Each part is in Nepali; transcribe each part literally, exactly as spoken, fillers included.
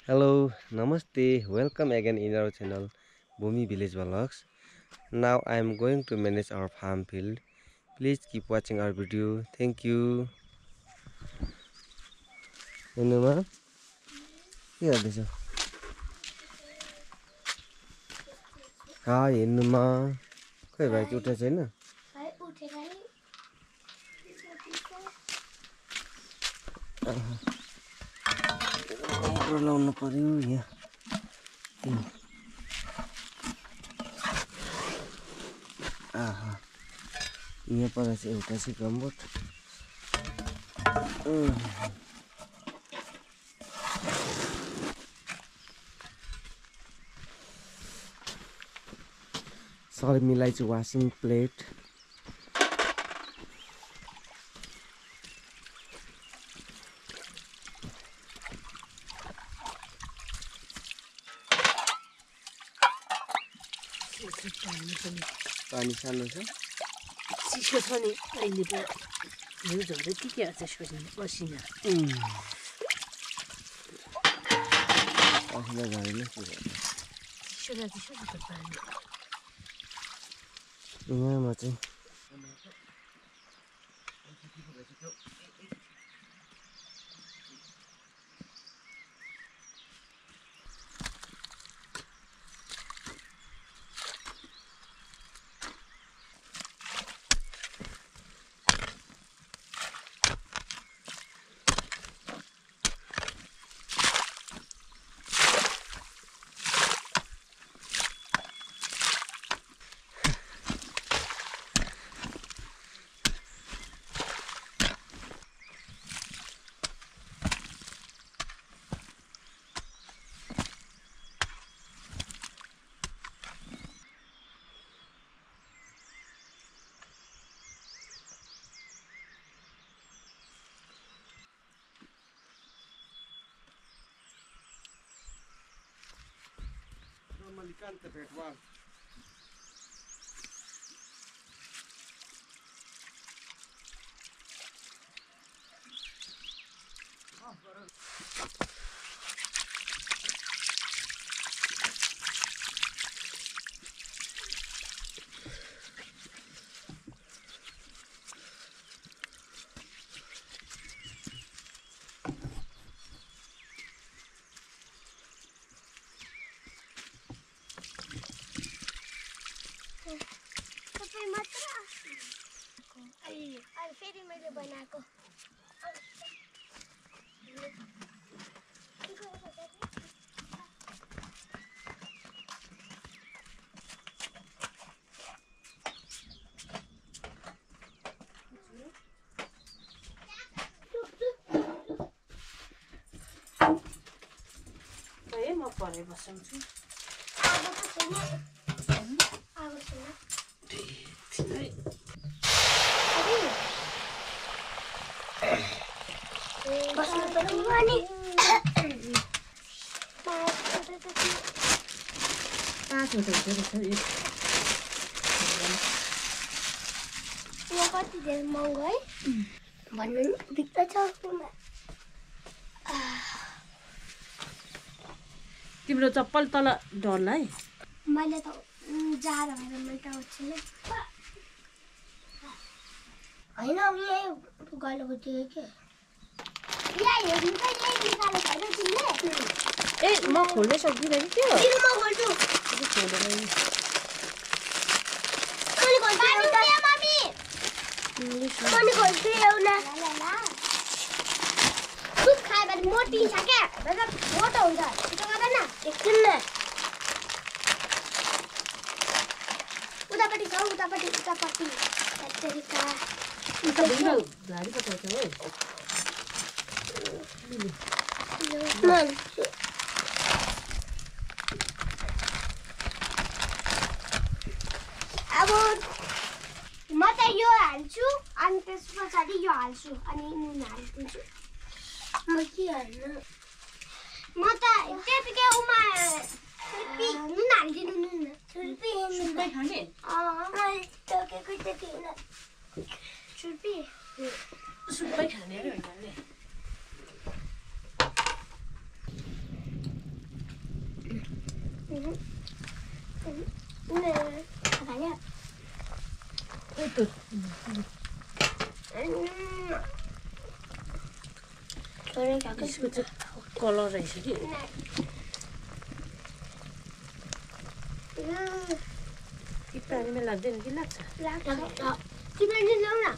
Hello, Namaste, welcome again in our channel Bhumi Village Vlogs. Now I am going to manage our farm field. Please keep watching our video. Thank you. Anuma, के गर्दैछौ? हाय Anuma, खोइ भाइ चाहिँ उठेको छैन? भाइ उठेर नि कम्प्युटर लाउनु पर्यो यहाँ. आहा, यहाँ पर चाहिँ एउटा चाहिँ गम्बोट. Sarmila is washing plate. पानी सानो छ चिसो छ नि अहिले त यो झन् के के एडजस्ट गर्ने पसिना पसिना झरेन के गर्नु चिसो न चिसो छ पानी यहाँमा चाहिँ Malikante भेटवाल फेरि मैले बनाएको ए म परे बस्छु यहाँ कति धेरै महँगो है भन्नु नि भित्र छ तिम्रो चप्पल तल ढल्ला है मैले त जाडो भएर मैले त उठ्छु होइन यही गलेको थियो के यहाँ हेर्नु त यही निकालेको होइन तिमीले ए म खोल्न सक्दिनँ कि त्यो किन म खोल्छु खोल्दैन मैले खोल्छु एउटा मम्मी मैले खोल्छु एउटा दुध खायो भने मोटिन्छ क्या मतलब मोटो हुन्छ त्यो गर्दैन एकछिन न उतापट्टि छ उतापट्टि उतापट्टि तरिका उता बिना गाडी पठाउँछ है अब म त यो हाल्छु अनि त्यस पछाडि यो हाल्छु अनि नुन हालिदिन्छु म के हाल्नु म त त्यतिकै उमा छुर्पी नुन हालिदिनु नुन छुर्पी सुक्दै खाने अँ टोकेको त्यति हुन छुर्पी सुक्दै खाने अरे होइन Tuh. छोरे खाएको यसको चाहिँ कलर रहेछ कि कि पानीमा लाग्दैन कि लाग्छ तिमीले नि ल्याउ न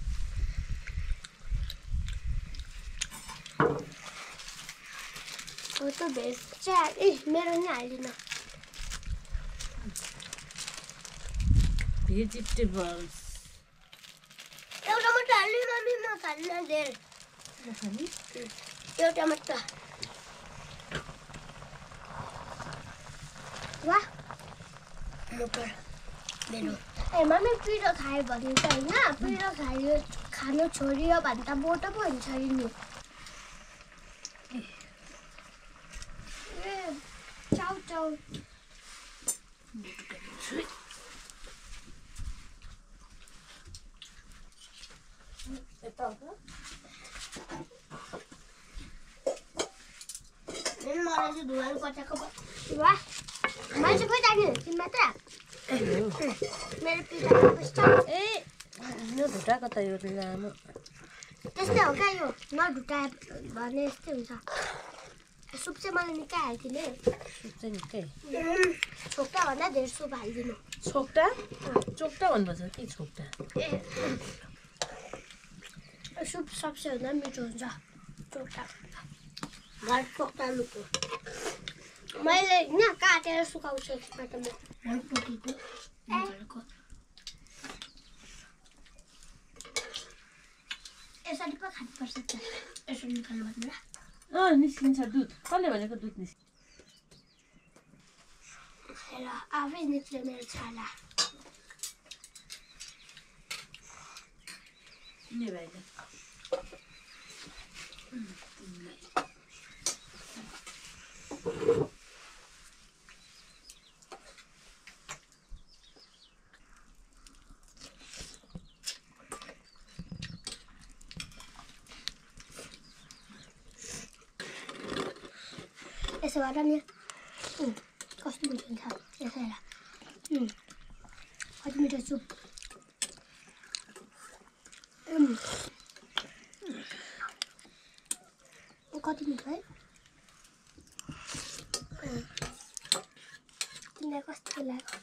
हो त भेज चाहिँ ए मेरो नि हालिदिन भेजिटेबल्स एउटा मात्र हाल्नु मम्मी म खान्न धेरै नखाने एउटा मात्र वाह मोटर मेरो ए मम्मी पिरो खायो भने त होइन पिरो खायो खानु छोडियो भने त बोटो पो हुन्छ अरे नि ए चाउ चाउ यता मलाई चाहिँ धुवाले पचाएको वाह मान्छे खोइ जाने तिमी मात्र मेरो पिरो ए यो ढुटाको त यो लामो त्यस्तै हो क्या यो नढुटाए भने यस्तै हुन्छ सुप चाहिँ मलाई निकै हालिदिने सुप चाहिँ निकै छोक्टा भन्दा धेरै सुप हालिदिनु छोक्टा चोक्टा भन्नुपर्छ कि छोक्टा सुप सबसे भन्दा मिठो हुन्छ चोक्टा घर चोक्टा लुको मैले होइन काटेर सुकाउँछु एकपल्ट म भोलिपट्टिको निकालेको यसरी पो खानुपर्छ त यसरी निकाल्नु भन्नु अँ निस्किन्छ दुध कसले भनेको दुध निस्किन्छ हेर आफै निस्क्यो मेरो छाला नि भाइले यसो गर नि कस्तो मिठो हुन्छ यसो हेर कति मिठो सुप कति मिठो है तिमीलाई कस्तो लाग्यो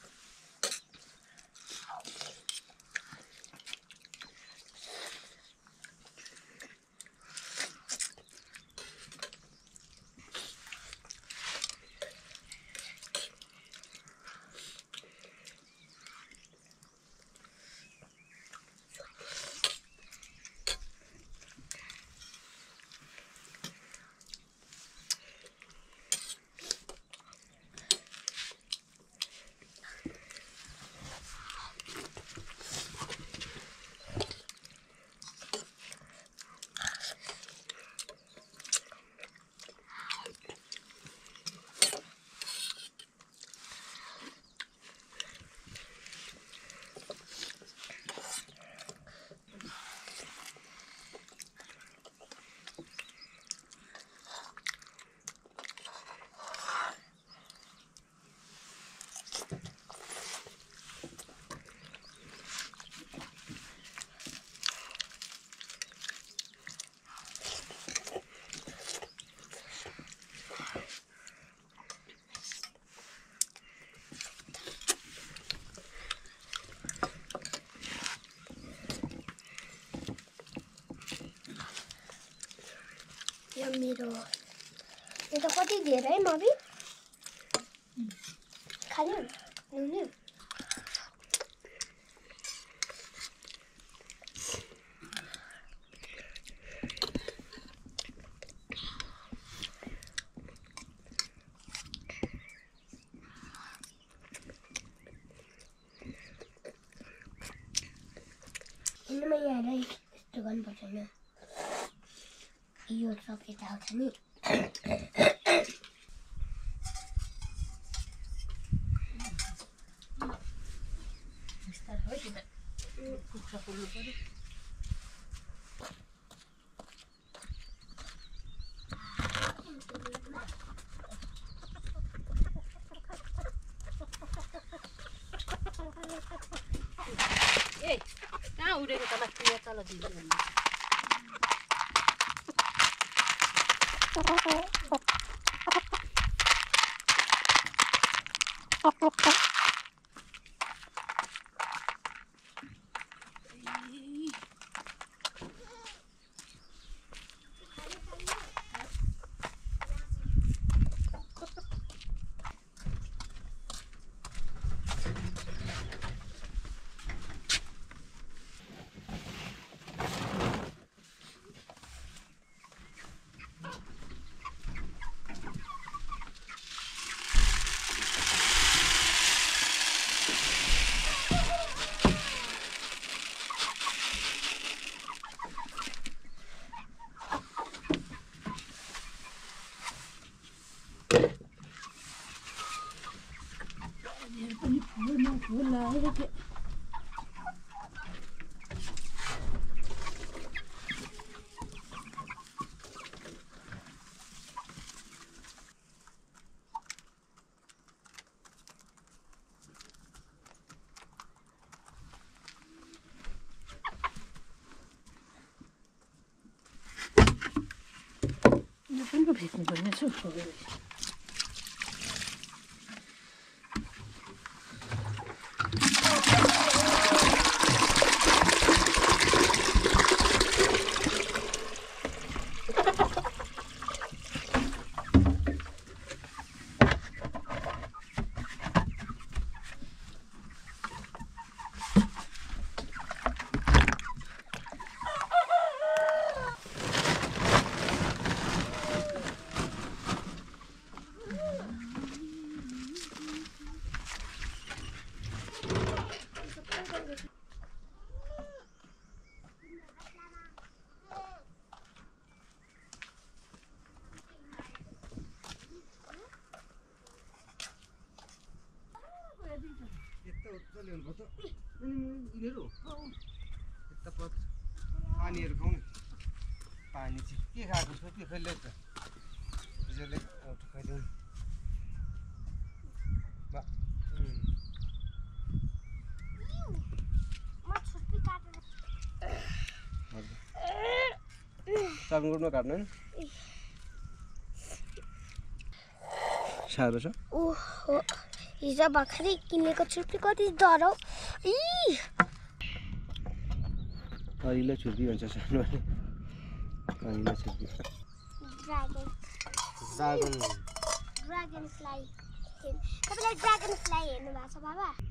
यो मेरो यो त कति धेरै है मम्मी खानु नुनु इनमा यहाँ यस्तो गर्नुपर्छ नि यो सब यता आउँछ नि बिस्तारै हो तिमी कुखुरा पोल्नु पर्यो ए कहाँ उडेको त माथि यहाँ तल दिन्छु भन्नु पनि फुलमा फुल लागेको थियो यो पनि पो भेट्नु पर्ने छ पानीहरू खुवाउने पानी चाहिँ के खाएको छ के खैले त हिजोले एउटा खाइदिउँ चाबुङमा काट्नु नि साह्रो छ ओहो हिजो भर्खरै किनेको छुर्पी कति डराउ इ कहिलो छुर्पी भन्छ सानो कहिलो छुर्पी ड्रागन ड्रागन ड्रागन फ्लाई तपाईँलाई ड्रागन फ्लाई हेर्नु भएको छ बाबा